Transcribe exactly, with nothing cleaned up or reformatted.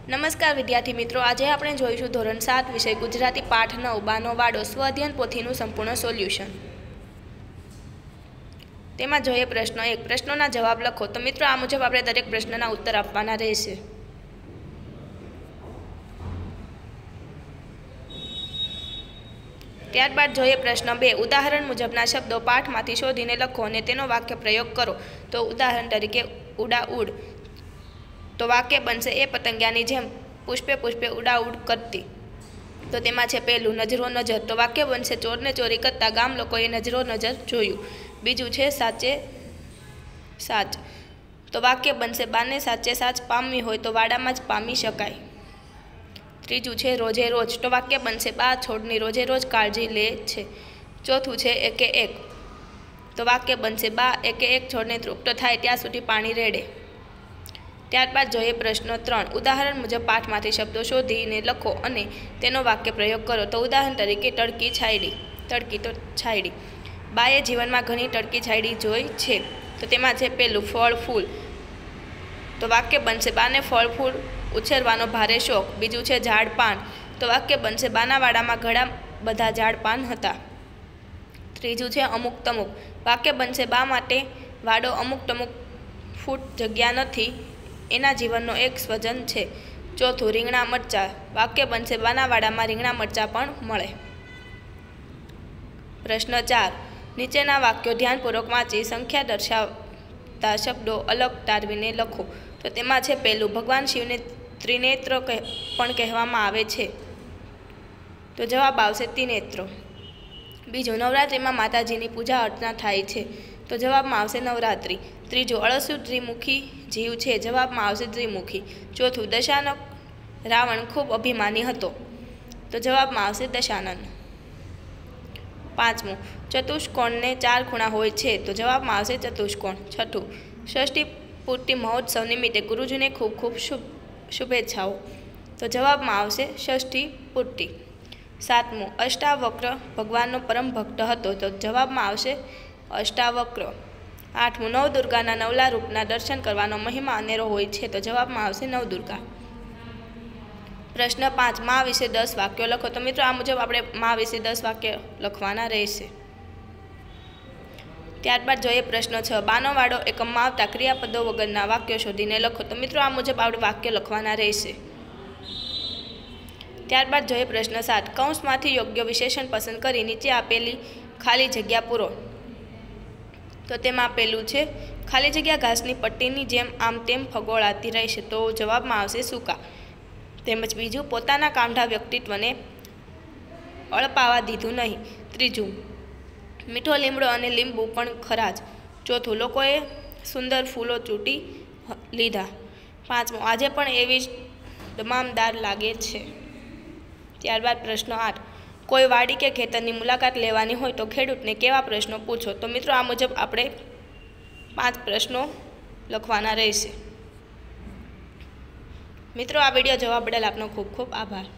નમસ્કાર વિદ્યાર્થી મિત્રો, આજે આપણે જોઈશું ધોરણ સાત વિષય ગુજરાતી પાઠ નવ બાનો વાડો સ્વ અધ્યયન પોથીનું સંપૂર્ણ સોલ્યુશન। તેમાં જોઈએ પ્રશ્ન એક। પ્રશ્નોના જવાબ લખો। તો મિત્રો આ મુજબ આપણે દરેક પ્રશ્નના ઉત્તર આપવાના રહેશે। ત્યારબાદ જોઈએ પ્રશ્ન બે। ઉદાહરણ મુજબના શબ્દો પાઠમાંથી શોધીને લખો અને તેનો વાક્ય પ્રયોગ કરો। તો ઉદાહરણ તરીકે ઉડા ઉડ, तो वाक्य बनशे ए पतंगियानी जेम पुष्पे पुष्पे उडाउड करती। तो तेमां छे पहेलुं नजरो नजर, तो वाक्य बनशे चोर ने चोरी करता गाम लोकोए नजरो नजर जोयुं। बीजुं छे साचे साच, तो वाक्य बनशे बाने साचे साच पामवी होय तो वाडामां ज पामी शकाय। त्रीजुं छे रोजे रोज, तो वाक्य बनशे बा छोडनी रोजे रोज काळजी ले छे। चौथुं छे एके एक, तो वाक्य बनशे बा एके एक छोडने तृप्त थाय त्यां सुधी पाणी रेड़े। त्यारबाद जोईए प्रश्न त्रण। उदाहरण मुजब पाठमांथी शब्दों शोधीने लखो अने तेनो वाक्य प्रयोग करो। तो उदाहरण तरीके टड़की छायडी, तड़की तो छायडी। बाए जीवनमां घणी टड़की छायडी जोई छे। तो तेमां छे पेलुं फळ फूल, तो वाक्य बनशे बाने फळ फूल उछेरवानो भारे शोख। बीजुं छे झाड़ पान, तो वाक्य बनशे बाना वाडामां घणा बधा झाड़ पान हता। त्रीजुं छे अमुक तमुक, वाक्य बनशे बा माटे वाडो अमुक तमुक फूट जग्या नथी, एना जीवननो एक स्वजन छे। चौथुं રીંગણા मरचा, वाक्य बनशे बाना वाडामां રીંગણા मरचा पण मळे। प्रश्न चार। नीचेना वाक्यो ध्यानपूर्वक वाँची संख्या दर्शावता शब्दों अलग तारवीने लखो। तो तेमां छे पहेलुं भगवान शिवने त्रिनेत्र कह पण कहेवामां आवे छे। तो जवाब आवशे त्रिनेत्र। बीजुं नवरात्रिमां माताजीनी पूजा अर्चना थाय छे। तो जवाबमां आवशे नवरात्रि। त्रीजुं अळसु त्रिमुखी जीव छे। जवाबमां आवशे त्रिमुखी। चौथुं दशानक रावण खूब अभिमानी हतो। तो जवाबमां आवशे दशानन। पांचमुं चतुष्कोण ने चार खूणा होय छे। तो जवाबमां आवशे चतुष्कोण। छठुं षष्ठी पूर्ति महोत्सव निमित्ते गुरुजीने खूब खूब शुभ शुभेच्छाओ। तो जवाबमां आवशे षष्ठी पूर्ति। सातमुं अष्टावक्र भगवाननो परम भक्त हतो। तो जवाबमां आवशे अष्टावक्र। आठमुं नवदुर्गाना नवला रूपना दर्शन करवानो महिमा अनेरो होय छे। तो जवाबमां आवशे नवदुर्गा। प्रश्न पांच। माँ विषे दस वाक्यो लखो। तो मित्रों आ मुजब आपणे माँ विषे दस वाक्य लखवाना रहेशे। त्यारबाद जोईए प्रश्न छ। बानो वाडो एकममां आवता क्रियापदों वगरना वाक्यो शोधीने लखो। तो मित्रों आ मुजब आपणे वाक्य लखवाना रहेशे। त्यारबाद जोईए प्रश्न सात। कौंसमांथी योग्य विशेषण पसंद करी नीचे आपेली खाली जग्या पूरो। तो तेमां पेलुं छे खाली जग्या घासनी पट्टीनी जेम आम तेम फगोळाती रहेशे। तो जवाबमां आवशे सूका। તેમજ બીજું પોતાના કામઢા વ્યક્તિત્વને અળપાવા દીધું નહીં। ત્રીજું મીઠો લીમડો અને લીંબુ પણ ખરા જ। ચોથું લોકોએ સુંદર ફૂલો ચૂંટી લીધા। પાંચમું આજે પણ એવી જ દમામદાર લાગે છે। ત્યારબાદ પ્રશ્ન આઠ। કોઈ વાડી કે ખેતરની મુલાકાત લેવાની હોય તો ખેડૂતને કેવા પ્રશ્નો પૂછો। તો મિત્રો આ મુજબ આપણે પાંચ પ્રશ્નો લખવાના રહેશે। मित्रों आ वीडियो जोवा बदल आपनो खूब खूब आभार।